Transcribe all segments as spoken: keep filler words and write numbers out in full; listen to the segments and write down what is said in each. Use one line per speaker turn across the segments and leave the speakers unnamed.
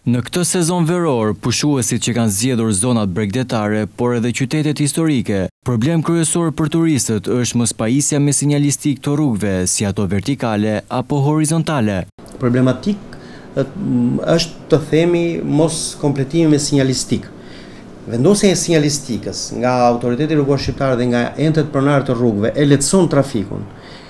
Në këtë sezon veror, pushuesit që kanë zgjedhur zonat bregdetare, por edhe qytetet historike, problem kryesor për turistët është mospajisja me sinjalistik të rrugëve, si ato vertikale apo horizontale.
Problematik është të themi mos kompletimi me sinjalistik. Vendosja e sinjalistikës nga autoriteti rrugor shqiptar dhe nga entët pronarë të rrugëve e lehtëson trafikun.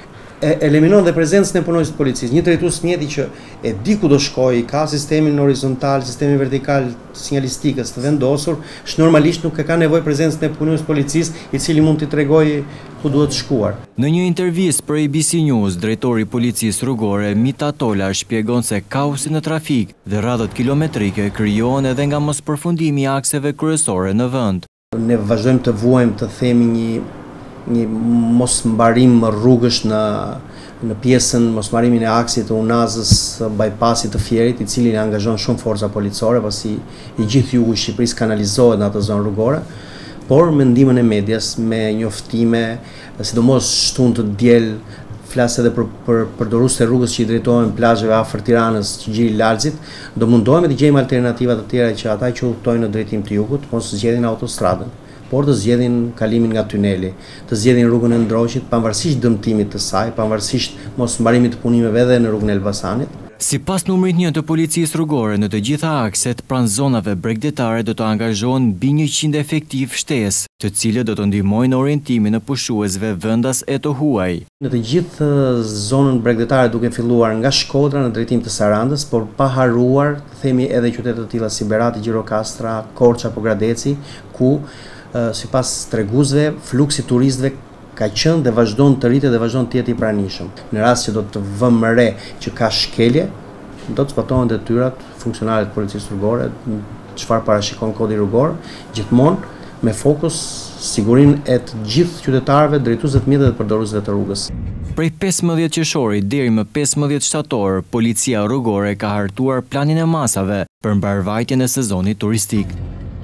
E eliminon dhe prezencën e punonjës të policisë. Një drejtues mjeti që e di ku do shkojë, ka sistemin horizontal, sistemin vertikal sinjalistikës të vendosur, që normalisht nuk e ka nevojë prezencën e punonjës të policisë, i cili mund t'i tregojë ku duhet shkuar.
Në një intervistë për A B C News, drejtori i policisë rrugore Mita Tola shpjegon se kaosi në trafik dhe radhët kilometrike krijohen edhe nga mospërfundimi i akseve kryesore në vend.
Ne vazhdojmë të vuajmë të themi një një mos mbarim rrugësh në në pjesën mos mbarimin e aksit të Unazës, bypassit të Fierit, i cili angazhon shumë forca policore, pasi i gjithë jugu i Shqipërisë kanalizohet në atë zonë rrugore, por me ndihmën e medias, me njoftime, sidomos shtunë të diel, flas edhe për për përdorues të rrugës që i drejtohen plazheve afër Tiranës, që gjiri Larzit, do mundohemi të gjejmë alternativa të tjera që ata që udhtojnë në drejtim të jugut mos zgjedhin autostradën, por të zgjedhin kalimin nga tuneli, të zgjedhin rrugën e Ndroqit, pavarësisht dëmtimit të saj, pavarësisht mos mbarimit të punimeve edhe në rrugën e Elbasanit.
Sipas numrit një të policisë rrugore, në të gjitha akset pranë zonave bregdetare do të angazhohen mbi njëqind efektiv shtesë, të cilët do të ndihmojnë në orientimin e pushuesve vendas e të huaj.
Në të gjithë zonën bregdetare, duke filluar nga Shkodra në drejtim të Sarandës, por pa haruar, themi edhe qytete të tilla si Berati, Gjirokastra, Korça apo Gradeci, ku sipas treguesve, fluksi turistëve ka qenë dhe vazhdon të rritet dhe vazhdon të jetë i pranishëm. Në rast që do të vëmë re që ka shkelje, do të zbatohen detyrat funksionale të policisë rrugore, çfarë parashikon kodi rrugor, gjithmonë me fokus sigurinë e të gjithë qytetarëve, drejtuesve të mjetet dhe përdoruesve të rrugës.
Prej pesëmbëdhjetë qershorit deri më pesëmbëdhjetë shtator, policia rrugore ka hartuar planin e masave për mbarvajtjen e sezonit turistik.